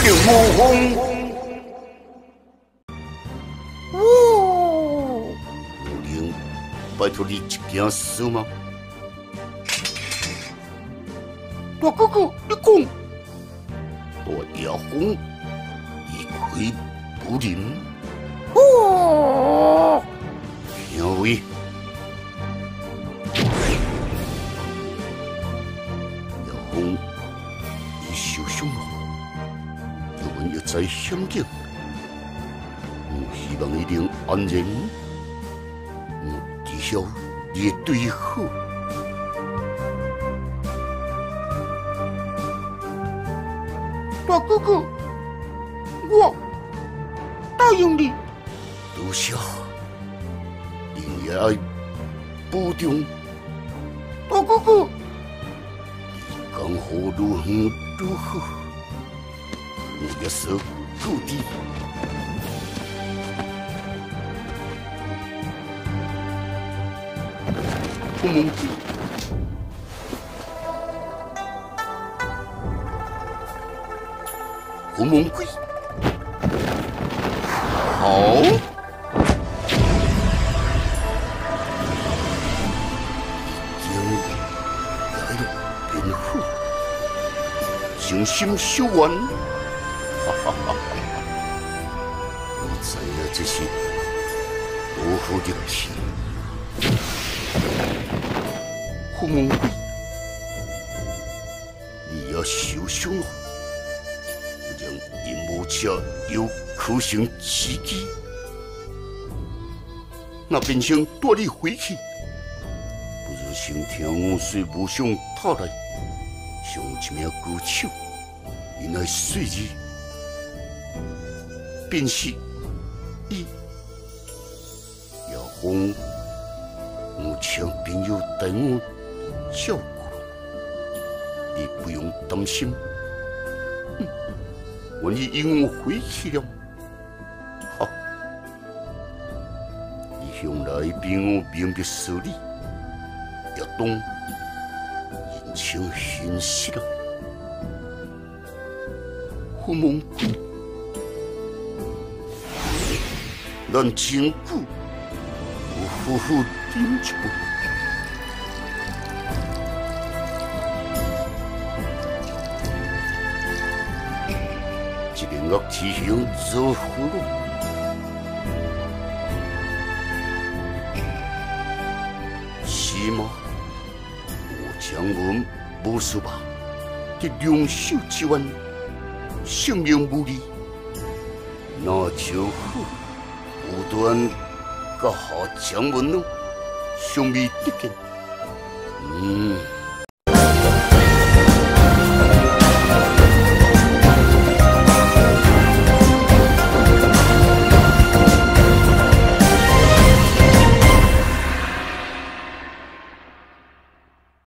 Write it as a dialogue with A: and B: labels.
A: 定无风。哦，有能拜托你一件事吗？大哥哥，你讲，大野风离开武林。哦，两位。 风已受伤了，我们要在险境，希望一定安然。至少你会对伊好。大哥哥，我答应你。多谢，你也爱保重。大哥哥。 江湖如远如好，我也是故地。胡蒙贵，胡蒙贵，好。 诚心守愿，你知影这是多好的气。胡蒙贵，你也受伤了，让任务车有可乘之机。那变成带你回去，不如先听水无上讨来，上一名歌手。 原来随日便是伊叶枫，有请朋友带我照顾，你不用担心。我已因我回去了，哈！你向来比我明白事理，也懂人情现实了。 胡蒙贵，咱真久有夫妇饮一杯。这个恶之行做何路？是吗？我将阮无事吧？这两手之冤。 性命无虑，那就好。无端甲下将文咯，相味得见。